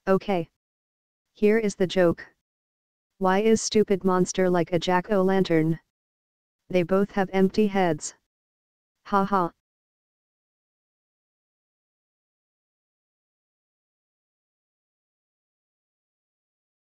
Okay. Here is the joke. Why is stupid monster like a jack-o'-lantern? They both have empty heads. Ha ha.